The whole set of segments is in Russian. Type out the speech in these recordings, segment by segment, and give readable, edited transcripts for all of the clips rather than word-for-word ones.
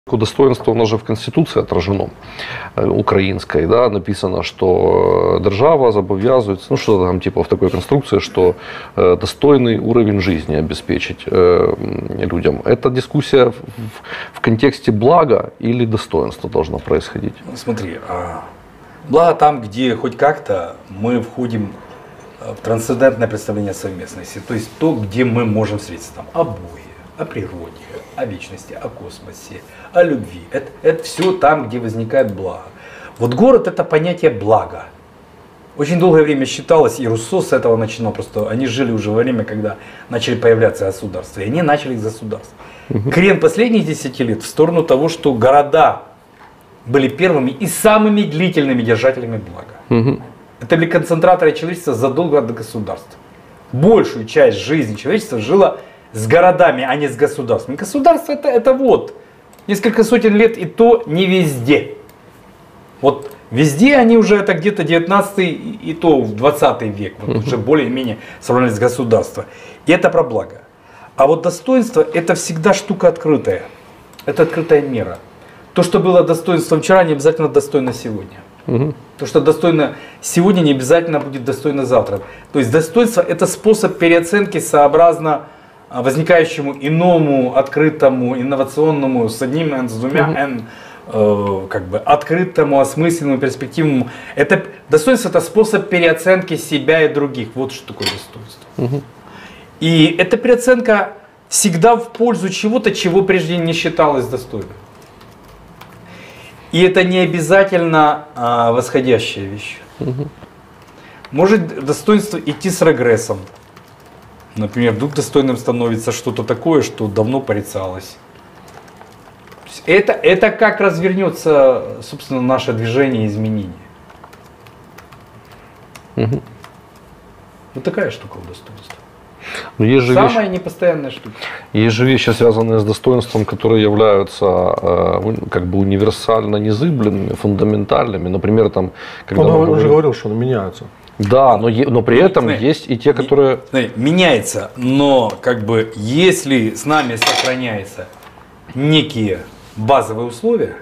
Достоинство, оно же в Конституции отражено, украинской, да, написано, что держава зобов'язується, ну что-то там типа в такой конструкции, что достойный уровень жизни обеспечить людям. Эта дискуссия в контексте блага или достоинства должна происходить? Смотри, благо там, где хоть как-то мы входим в трансцендентное представление совместности, то есть то, где мы можем встретиться, там, о Боге, о природе, о вечности, о космосе, о любви. Это все там, где возникает благо. Вот город — это понятие блага. Очень долгое время считалось, и Руссо с этого начинал, просто они жили уже во время, когда начали появляться государства, и они начали с государств. Крен последних 10 лет в сторону того, что города были первыми и самыми длительными держателями блага. Это были концентраторы человечества задолго до государства. Большую часть жизни человечества жило с городами, а не с государством. Государство это вот несколько сотен лет, и то не везде. Вот везде они уже это где-то 19 и то в 20 век, вот уже более-менее сравнялись с государством. И это про благо. А вот достоинство — это всегда штука открытая. Это открытая мера. То, что было достоинством вчера, не обязательно достойно сегодня. То, что достойно сегодня, не обязательно будет достойно завтра. То есть достоинство — это способ переоценки сообразно возникающему иному, открытому, инновационному, с одним N, с двумя N, как бы открытому, осмысленному, перспективному. Это достоинство — это способ переоценки себя и других. Вот что такое достоинство. И эта переоценка всегда в пользу чего-то, чего прежде не считалось достойным. И это не обязательно восходящая вещь. Может достоинство идти с регрессом. Например, вдруг достойным становится что-то такое, что давно порицалось. Это как развернется, собственно, наше движение и изменение. Вот такая штука у достоинства. Но есть же самая непостоянная штука. Есть же вещи, связанные с достоинством, которые являются как бы универсально незыблемыми, фундаментальными. Например, там, когда он уже говорил, что они меняются. Да, но при этом есть и те, которые... Меняется, но как бы если с нами сохраняются некие базовые условия,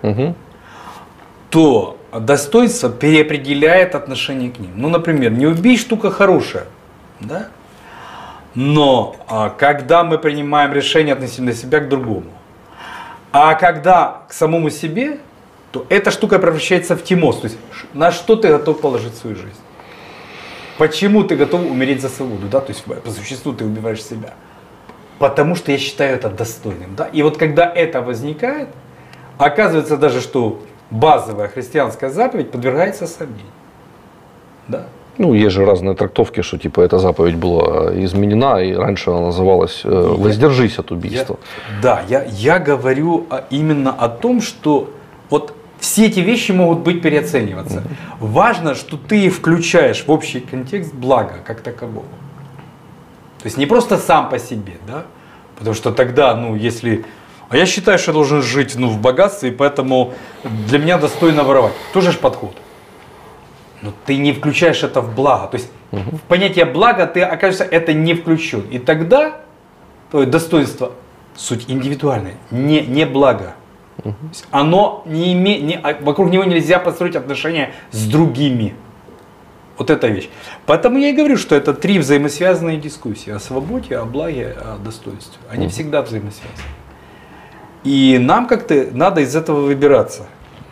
то достоинство переопределяет отношение к ним. Ну, например, не убей — штука хорошая, да? Но когда мы принимаем решение относительно себя к другому, а когда к самому себе, то эта штука превращается в тимос. То есть на что ты готов положить свою жизнь? Почему ты готов умереть за свободу? Да? То есть по существу ты убиваешь себя. Потому что я считаю это достойным. Да? И вот когда это возникает, оказывается даже, что базовая христианская заповедь подвергается сомнению. Да? Ну, есть же разные трактовки, что типа эта заповедь была изменена, и раньше она называлась «воздержись от убийства». Я говорю именно о том, что вот все эти вещи могут быть переоцениваться. Важно, что ты включаешь в общий контекст благо как такового. То есть не просто сам по себе, да? Потому что тогда, ну, если... А я считаю, что я должен жить, ну, в богатстве, и поэтому для меня достойно воровать. Тоже же подход. Но ты не включаешь это в благо. То есть в понятие блага ты, окажешься, это не включен. И тогда твое достоинство, суть индивидуальная, не благо. Оно не имеет, вокруг него нельзя построить отношения с другими. Вот эта вещь. Поэтому я и говорю, что это три взаимосвязанные дискуссии: о свободе, о благе, о достоинстве. Они всегда взаимосвязаны. И нам как-то надо из этого выбираться.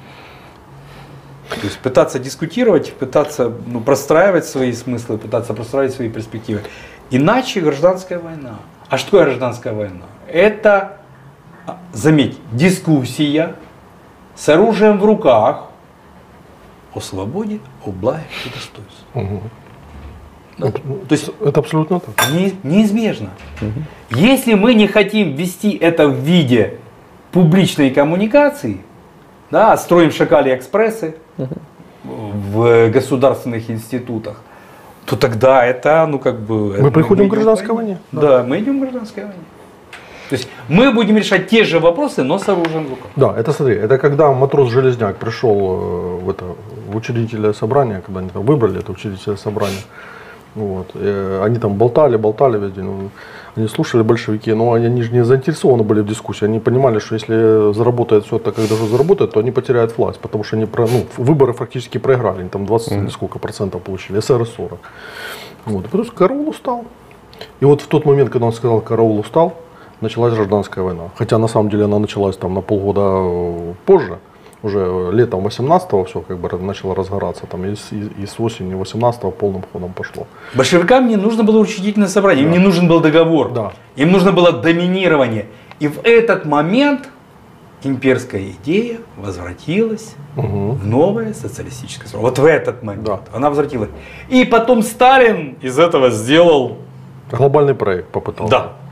То есть пытаться дискутировать, пытаться простраивать свои смыслы, пытаться простраивать свои перспективы. Иначе гражданская война. А что такое гражданская война? Это, заметь, дискуссия с оружием в руках о свободе, о благе и достоинстве. Да? То есть это абсолютно так. Неизбежно. Если мы не хотим вести это в виде публичной коммуникации, да, строим шакали-экспрессы в государственных институтах, то тогда это, Мы приходим к гражданской войне. Да, мы идем к гражданской войне. То есть мы будем решать те же вопросы, но с оружием в руках. Да, это смотри, это когда матрос-железняк пришел в учредительное собрание, когда они там выбрали это учредительное собрание, Вот. Они там болтали весь день. Ну, они слушали большевики, но они же не заинтересованы были в дискуссии. Они понимали, что если заработает все так, как должно заработать, то они потеряют власть, потому что они выборы фактически проиграли. Они там 20 или сколько процентов получили, СР 40. Вот. И потому что караул устал. И вот в тот момент, когда он сказал «караул устал», началась гражданская война. Хотя на самом деле она началась там на полгода позже. Уже летом 18-го все как бы начало разгораться, там и с осени 18-го полным ходом пошло. Большевикам не нужно было учредительное собрание, им не нужен был договор, им нужно было доминирование. И в этот момент имперская идея возвратилась в новое социалистическое строение. Вот в этот момент она возвратилась. И потом Сталин из этого сделал... Глобальный проект попытался. Да.